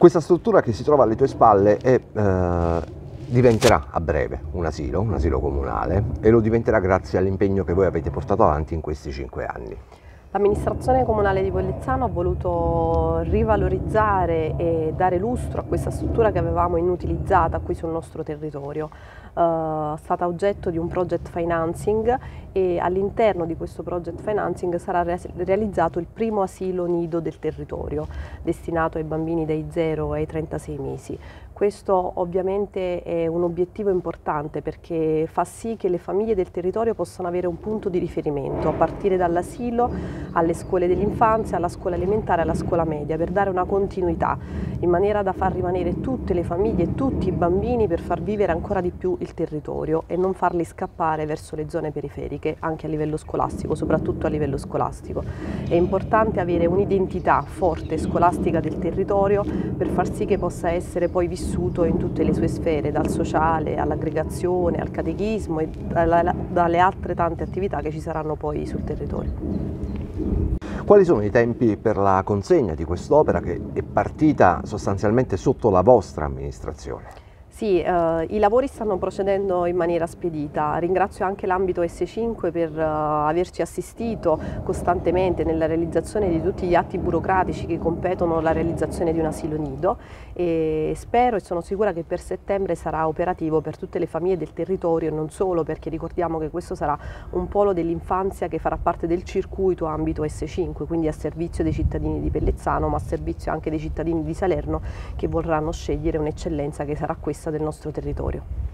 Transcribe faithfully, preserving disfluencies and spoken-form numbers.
Questa struttura che si trova alle tue spalle è, eh, diventerà a breve un asilo, un asilo comunale, e lo diventerà grazie all'impegno che voi avete portato avanti in questi cinque anni. L'amministrazione comunale di Pollezzano ha voluto rivalorizzare e dare lustro a questa struttura che avevamo inutilizzata qui sul nostro territorio. Uh, è stata oggetto di un project financing e all'interno di questo project financing sarà re realizzato il primo asilo nido del territorio, destinato ai bambini dai zero ai trentasei mesi. Questo ovviamente è un obiettivo importante perché fa sì che le famiglie del territorio possano avere un punto di riferimento a partire dall'asilo alle scuole dell'infanzia, alla scuola elementare, alla scuola media, per dare una continuità in maniera da far rimanere tutte le famiglie e tutti i bambini, per far vivere ancora di più il territorio e non farli scappare verso le zone periferiche anche a livello scolastico, soprattutto a livello scolastico. È importante avere un'identità forte scolastica del territorio per far sì che possa essere poi vissuto in tutte le sue sfere, dal sociale all'aggregazione, al catechismo e dalle altre tante attività che ci saranno poi sul territorio. Quali sono i tempi per la consegna di quest'opera che è partita sostanzialmente sotto la vostra amministrazione? Sì, eh, i lavori stanno procedendo in maniera spedita. Ringrazio anche l'ambito S cinque per eh, averci assistito costantemente nella realizzazione di tutti gli atti burocratici che competono alla realizzazione di un asilo nido, e spero e sono sicura che per settembre sarà operativo per tutte le famiglie del territorio e non solo, perché ricordiamo che questo sarà un polo dell'infanzia che farà parte del circuito ambito S cinque, quindi a servizio dei cittadini di Pellezzano, ma a servizio anche dei cittadini di Salerno che vorranno scegliere un'eccellenza che sarà questa del nostro territorio.